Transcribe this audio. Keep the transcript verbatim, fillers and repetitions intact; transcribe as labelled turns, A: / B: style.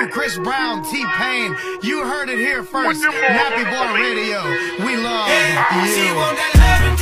A: Snoop, Chris Brown, T-Pain. You heard it here first. Nappy Boy Radio. We love you.